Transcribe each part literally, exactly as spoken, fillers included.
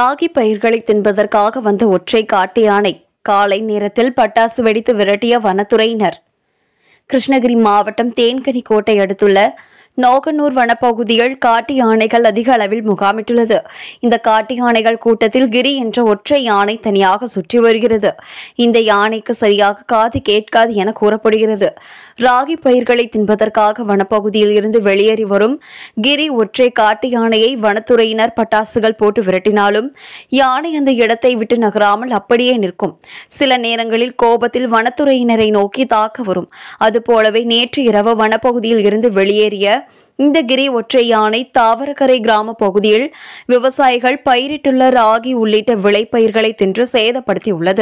ராகி பயிர்களை தின்பதற்காக வந்த ஒற்றை காட்டு யானை காலை நேரத்தில் பட்டாசு வெடித்து விரட்டிய வனத்துறையினர். கிருஷ்ணகிரி மாவட்டம் தேன்கனி கோட்டை அடுத்துள்ள நோகனூர் வனப்பகுதியில் காட்டு யானைகள் அதிக அளவில் முகாமிட்டுள்ளது. இந்த காட்டு யானைகள் கூட்டத்தில் கிரி என்ற ஒற்றை யானை தனியாக சுற்றி வருகிறது. இந்த யானைக்கு சரியாக காது கேட்காது என கூறப்படுகிறது. ராகி பயிர்களை தின்பதற்காக வனப்பகுதியில் இருந்து வெளியேறி வரும் கிரி ஒற்றை காட்டு யானையை வனத்துறையினர் பட்டாசுகள் போட்டு விரட்டினாலும் யானை அந்த இடத்தை விட்டு நகராமல் அப்படியே நிற்கும். சில நேரங்களில் கோபத்தில் வனத்துறையினரை நோக்கி தாக்க வரும். அதுபோலவே நேற்று இரவு வனப்பகுதியில் இருந்து வெளியேறிய இந்த கிரி ஒற்றை யானை தாவரக்கரை கிராம பகுதியில் விவசாயிகள் பயிரிட்டுள்ள ராகி உள்ளிட்ட விளைபயிர்களை தின்று சேதப்படுத்தியுள்ளது.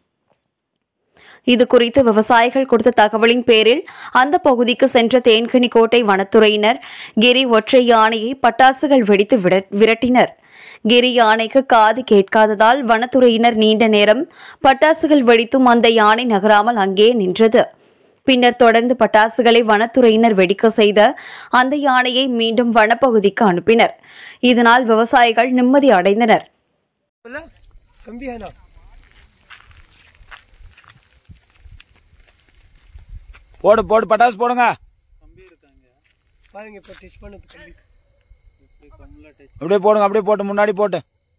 இது குறித்து விவசாயிகள் கொடுத்த தகவலின் பேரில் அந்த பகுதிக்கு சென்ற தேன்கனி கோட்டை வனத்துறையினர் கிரி ஒற்றை யானையை பட்டாசுகள் வெடித்து விரட்டினர். கிரி யானைக்கு காது கேட்காததால் வனத்துறையினர் நீண்ட நேரம் பட்டாசுகள் வெடித்தும் அந்த யானை நகராமல் அங்கே நின்றது. பின்னர் தொடர்ந்து பட்டாசுகளை வனத்துறையினர் வெடிக்க செய்த அந்த யானையை மீண்டும் வனப்பகுதிக்கு அனுப்பினர். இதனால் விவசாயிகள் நிம்மதி அடைந்தனர். போடு போடு பட்டாசு போடுங்க. அப்படியே போடுங்க, அப்படியே போட்டு முன்னாடி போட்டு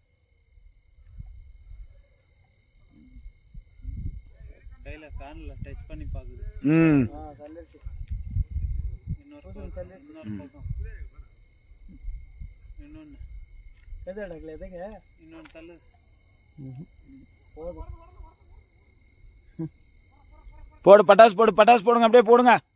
ம் போடு பட்டாசு போடு பட்டாசு போடுங்க, அப்படியே போடுங்க.